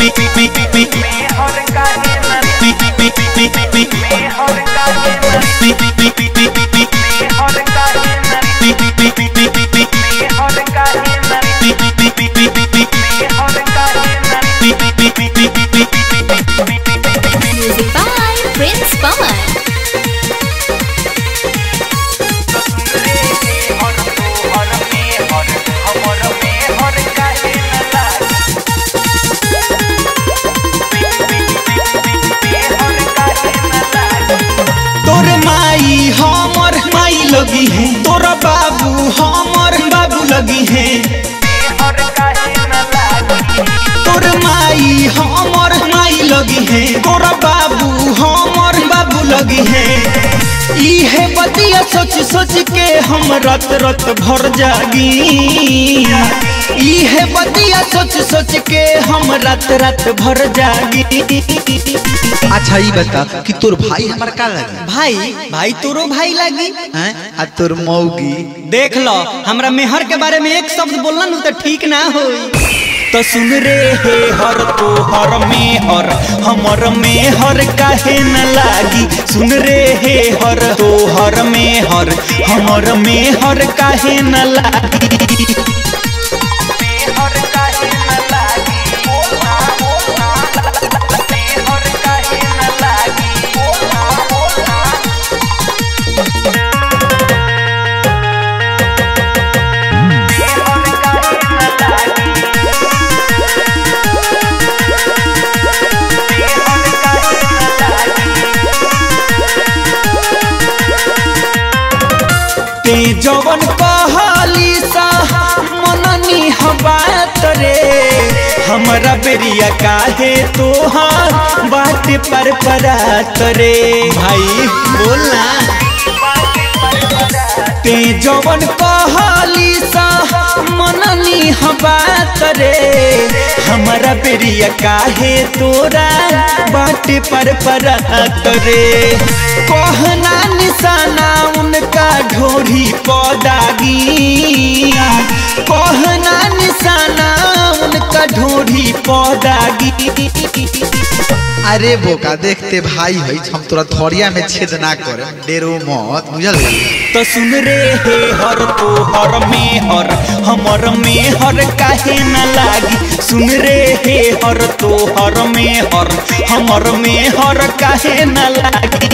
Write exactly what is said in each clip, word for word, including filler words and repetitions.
Music by Prince Pawan. तोर माई हमर माई लगी है, तोरा बाबू हमर बाबू लगी है। तोर माई हमर माई लगी है, तोरा बाबू हमर बाबू लगी है। इहे बतिया सोच सोच के हम रत रत भर जागी। इहे बतिया सोच सोच के हम रत रत भर जागी। अच्छा ये बता कि तोर भाई हमार का लगी? भाई भाई तोरो भाई लगी हैं? आ तोर मौगी देख लो, हमरा मेहर के बारे में एक शब्द बोलना नु तो ठीक ना होई। तो सुन रे हे हर तो हर में हर हमर में हर काहे न लागी। सुन रे हे हर तो हर में हर हमर में हर काहे न लागी। जवन कहली सा मननी बात रे, हमरा बेरिया काहे तोहार बात पर परात रे। भाई बोलना ते जवन कहली सा मननी बात रे, हमरा बेरिया काहे तोरा बात पर परात रे। कहना निशाना उनका ढोरी पौदागी, कहना निशाना उनका ढोरी पौदागी। अरे बोका देखते भाई है, हम तोरा थोड़िया में छेद ना करे, डेरो मत बुझल। तो सुन रे हे हर तो हर में हर हमर में हर काहे न लागी। सुन रे हे हर तो हर में हर हमर में हर काहे न लागी।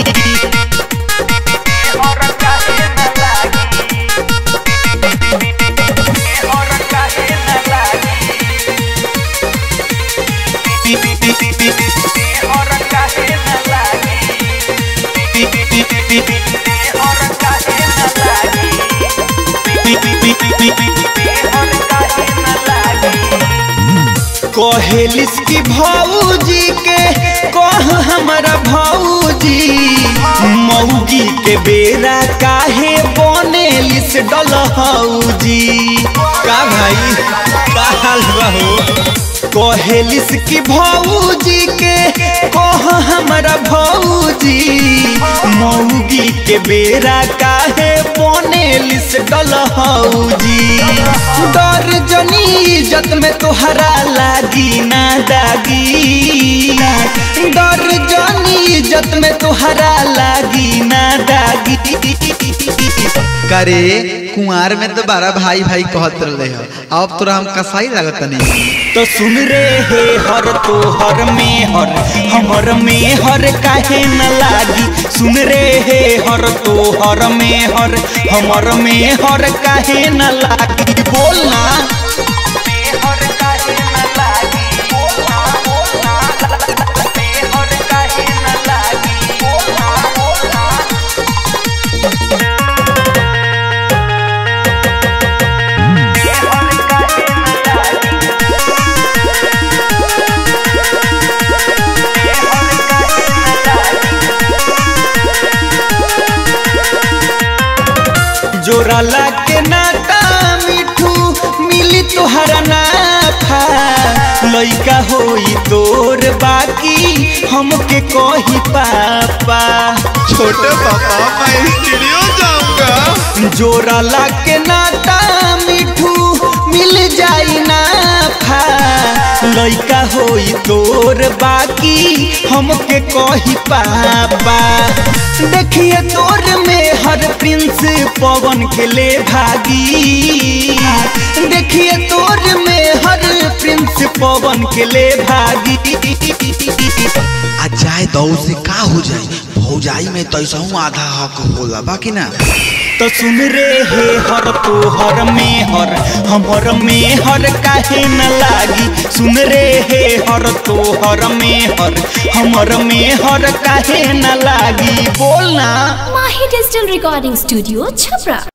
कहेलिस की भौजी के कह हमारा भौजी, मौगी के बेरा काहे बनेलिस डलहौजी। का भाई का हाल बहो? कहेलिस की भौजी के कह हमारा भौजी, मौगी के बेरा काहे बनेलिस डलहौजी। डर जनी इज्जत में तोहरा लागी ना दागी, डर जनी इज्जत में तोहरा लागी ना दागी। करे कुंवार में तो बारह भाई भाई कहत रहे हो, अब तोरा हम कसाई लागत नहीं। तो सुन रे हे हर तो हर में हर हमर में हर काहे न लागी। सुन रे हे हर तो हर में हर हमर में हर काहे न लागी। बोलना जोरा लाके नाता मिठू मिली तोहरा नाफा। लइका होई तोर बाकी हमके कही पापा। छोटे पापा मैं स्टूडियो जाऊंगा। जोरा लाके नाता मिठू मिल जाई नाफा। लइका होई तोर बाकी हमके कही पापा। देखिए तोर में हर प्रिंस पवन के ले भागी, देखिए तोर में हर प्रिंस पवन के ले भागी। आ जाए दौ से का हो जाए, भौजाई में तो ऐसा आधा हक होला बाकी ना। तो सुन रे हे हर तो हर में हर हमर में हर काहे न लागी। सुन रे हे हर तो हर में हर हमर में हर काहे न लागी। बोलना Mahi Digital Recording Studio, Chapra.